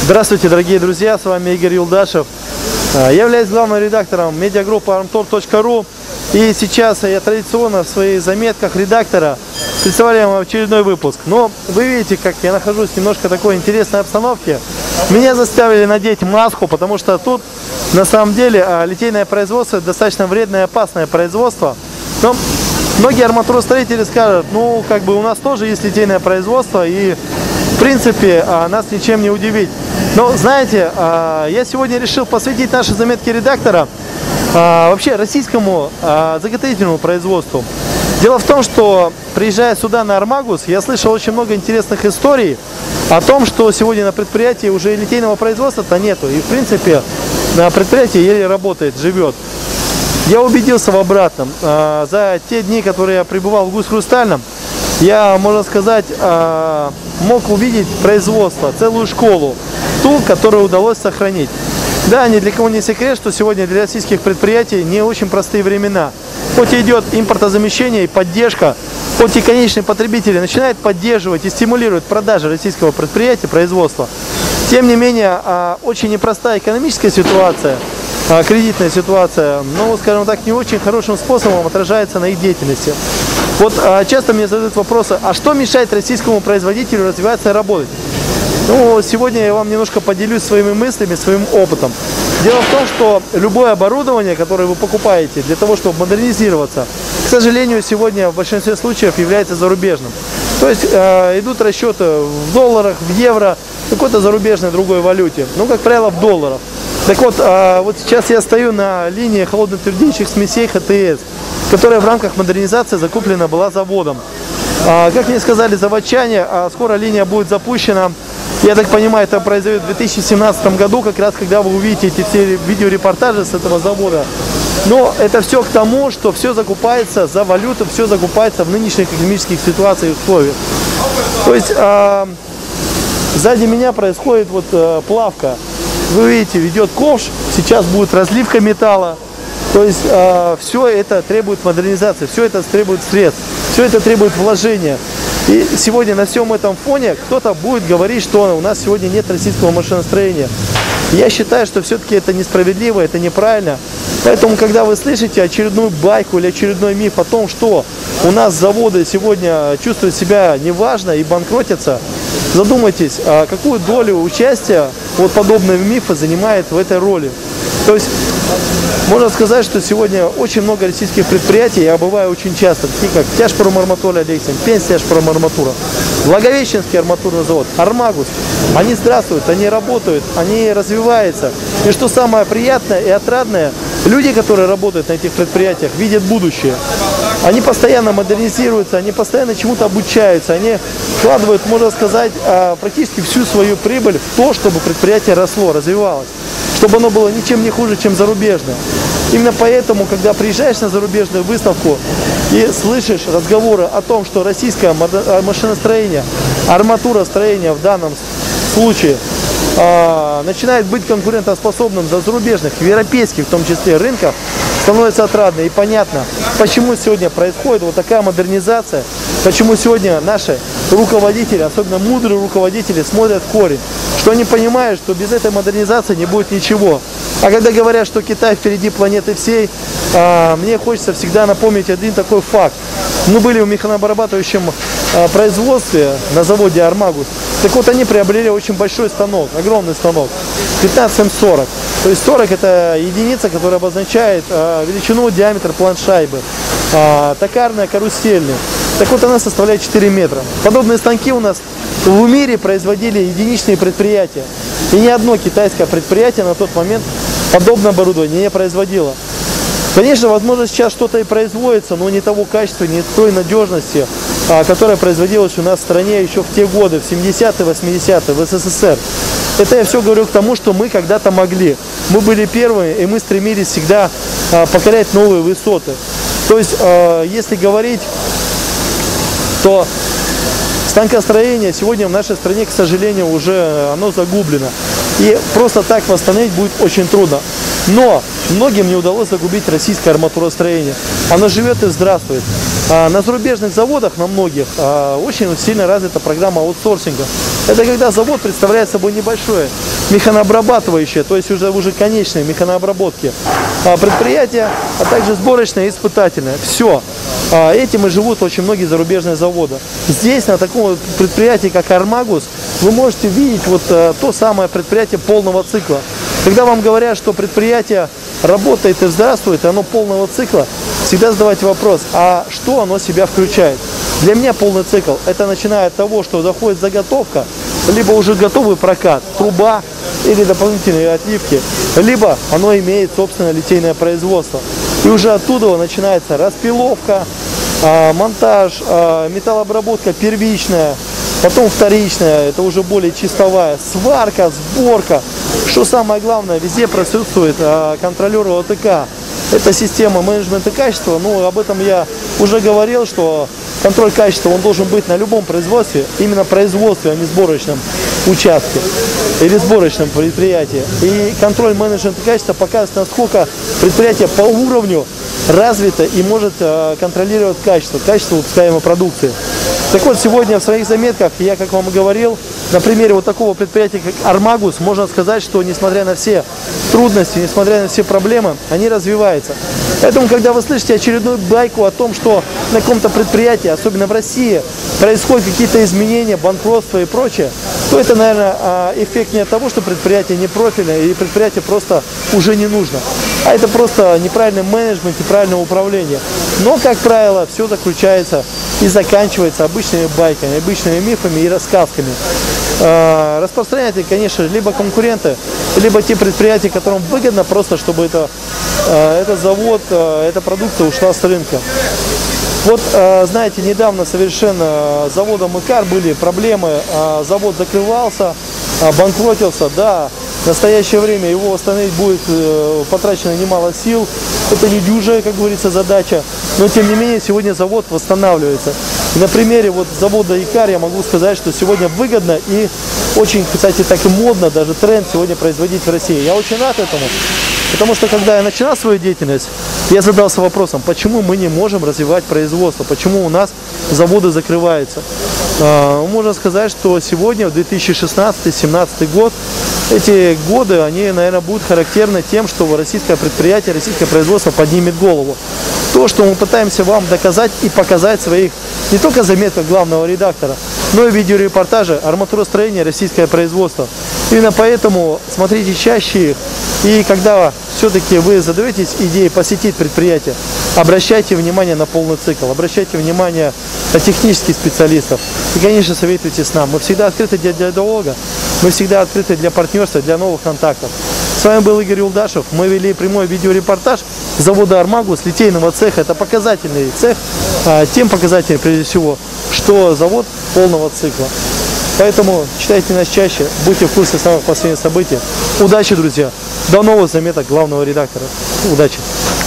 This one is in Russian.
Здравствуйте, дорогие друзья, с вами Игорь Юлдашев. Я являюсь главным редактором медиагруппы armtor.ru. И сейчас я традиционно в своих заметках редактора представляю вам очередной выпуск. Но вы видите, как я нахожусь в немножко такой интересной обстановке. Меня заставили надеть маску, потому что тут на самом деле литейное производство достаточно вредное и опасное производство. Но многие арматуростроители скажут, ну как бы у нас тоже есть литейное производство, и в принципе нас ничем не удивить. Но знаете, я сегодня решил посвятить наши заметки редактора вообще российскому заготовительному производству. Дело в том, что приезжая сюда на Армагус, я слышал очень много интересных историй о том, что сегодня на предприятии уже литейного производства-то нету. И в принципе на предприятии еле работает, живет. Я убедился в обратном. За те дни, которые я пребывал в Гусь-Хрустальном, я, можно сказать, мог увидеть производство, целую школу, ту, которую удалось сохранить. Да, ни для кого не секрет, что сегодня для российских предприятий не очень простые времена. Хоть и идет импортозамещение и поддержка, хоть и конечные потребители начинают поддерживать и стимулировать продажи российского предприятия, производства, тем не менее, очень непростая экономическая ситуация, кредитная ситуация, ну, скажем так, не очень хорошим способом отражается на их деятельности. Вот часто мне задают вопросы, а что мешает российскому производителю развиваться и работать? Ну, сегодня я вам немножко поделюсь своими мыслями, своим опытом. Дело в том, что любое оборудование, которое вы покупаете для того, чтобы модернизироваться, к сожалению, сегодня в большинстве случаев является зарубежным. То есть идут расчеты в долларах, в евро, какой-то зарубежной другой валюте. Ну, как правило, в долларах. Так вот, вот сейчас я стою на линии холодно-твердеющих смесей ХТС, которая в рамках модернизации закуплена была заводом. Как мне сказали заводчане, скоро линия будет запущена. Я так понимаю, это произойдет в 2017 году, как раз когда вы увидите эти все видеорепортажи с этого завода. Но это все к тому, что все закупается за валюту, все закупается в нынешних экономических ситуациях и условиях. То есть сзади меня происходит вот плавка. Вы видите, ведет ковш, сейчас будет разливка металла. То есть все это требует модернизации, все это требует средств, все это требует вложения. И сегодня на всем этом фоне кто-то будет говорить, что у нас сегодня нет российского машиностроения. Я считаю, что все-таки это несправедливо, это неправильно. Поэтому, когда вы слышите очередную байку или очередной миф о том, что у нас заводы сегодня чувствуют себя неважно и банкротятся, задумайтесь, какую долю участия вот подобные мифы занимает в этой роли. То есть можно сказать, что сегодня очень много российских предприятий, я бываю очень часто, такие как Тяжпромарматура Алексин, Пенстяжпромарматура, Благовещенский арматурный завод, Армагус, они здравствуют, они работают, они развиваются. И что самое приятное и отрадное, люди, которые работают на этих предприятиях, видят будущее. Они постоянно модернизируются, они постоянно чему-то обучаются, они вкладывают, можно сказать, практически всю свою прибыль в то, чтобы предприятие росло, развивалось, чтобы оно было ничем не хуже, чем зарубежное. Именно поэтому, когда приезжаешь на зарубежную выставку и слышишь разговоры о том, что российское машиностроение, арматуростроение в данном случае начинает быть конкурентоспособным за зарубежных, европейских в том числе рынков, становится отрадно и понятно, почему сегодня происходит вот такая модернизация, почему сегодня наши руководители, особенно мудрые руководители, смотрят в корень, что они понимают, что без этой модернизации не будет ничего. А когда говорят, что Китай впереди планеты всей, мне хочется всегда напомнить один такой факт. Мы были в механообрабатывающем производстве на заводе Армагус. Так вот, они приобрели очень большой станок, огромный станок, 15М40. То есть 40 это единица, которая обозначает величину, диаметр планшайбы, токарная, карусельная. Так вот, она составляет 4 метра. Подобные станки у нас в мире производили единичные предприятия. И ни одно китайское предприятие на тот момент подобное оборудование не производило. Конечно, возможно, сейчас что-то и производится, но не того качества, не той надежности, которая производилась у нас в стране еще в те годы, в 70-е, 80-е, в СССР. Это я все говорю к тому, что мы когда-то могли. Мы были первыми, и мы стремились всегда покорять новые высоты. То есть, если говорить, то станкостроение сегодня в нашей стране, к сожалению, уже оно загублено. И просто так восстановить будет очень трудно. Но многим не удалось загубить российское арматуростроение. Оно живет и здравствует. На зарубежных заводах, на многих, очень сильно развита программа аутсорсинга. Это когда завод представляет собой небольшое механообрабатывающее, то есть уже конечные механообработки предприятия, а также сборочное и испытательное. Все. Этим и живут очень многие зарубежные заводы. Здесь, на таком вот предприятии, как Армагус, вы можете видеть вот то самое предприятие полного цикла. Когда вам говорят, что предприятие работает и здравствует, и оно полного цикла, всегда задавайте вопрос, а что оно себя включает? Для меня полный цикл – это начиная от того, что заходит заготовка, либо уже готовый прокат, труба или дополнительные отливки, либо оно имеет собственное литейное производство. И уже оттуда начинается распиловка, монтаж, металлообработка первичная, потом вторичная, это уже более чистовая, сварка, сборка. Что самое главное, везде присутствует контролер ОТК. Это система менеджмента качества. Ну, об этом я уже говорил, что контроль качества, он должен быть на любом производстве, именно производстве, а не сборочном участке или сборочном предприятии. И контроль менеджмента качества показывает, насколько предприятие по уровню развито и может контролировать качество выпускаемой продукции. Так вот, сегодня в своих заметках я, как вам и говорил, на примере вот такого предприятия, как Армагус, можно сказать, что несмотря на все трудности, несмотря на все проблемы, они развиваются. Поэтому, когда вы слышите очередную байку о том, что на каком-то предприятии, особенно в России, происходят какие-то изменения, банкротство и прочее, то это, наверное, эффект не от того, что предприятие не профильное и предприятие просто уже не нужно, а это просто неправильный менеджмент, неправильное управление. Но, как правило, все заключается и заканчивается обычными байками, обычными мифами и рассказками. Распространять, конечно, либо конкуренты, либо те предприятия, которым выгодно просто, чтобы этот завод, эта продукция ушла с рынка. Вот, знаете, недавно совершенно с заводом ИКАР были проблемы, завод закрывался, банкротился, да, в настоящее время его восстановить будет потрачено немало сил, это не дюжая, как говорится, задача, но тем не менее сегодня завод восстанавливается. И на примере вот завода ИКАР я могу сказать, что сегодня выгодно и очень, кстати, так и модно, даже тренд сегодня производить в России. Я очень рад этому. Потому что, когда я начинал свою деятельность, я задался вопросом, почему мы не можем развивать производство, почему у нас заводы закрываются. Можно сказать, что сегодня, в 2016-2017 год, эти годы, они, наверное, будут характерны тем, что российское предприятие, российское производство поднимет голову. То, что мы пытаемся вам доказать и показать в своих, не только заметках главного редактора, но и видеорепортажи «Арматуростроение. Российское производство». Именно поэтому смотрите чаще их. И когда все-таки вы задаетесь идеей посетить предприятие, обращайте внимание на полный цикл, обращайте внимание на технических специалистов. И, конечно, советуйте с нами. Мы всегда открыты для диалога, мы всегда открыты для партнерства, для новых контактов. С вами был Игорь Юлдашев. Мы вели прямой видеорепортаж завода Армагус, литейного цеха. Это показательный цех, тем показатель, прежде всего, что завод полного цикла. Поэтому читайте нас чаще, будьте в курсе самых последних событий. Удачи, друзья! До новых заметок главного редактора. Удачи!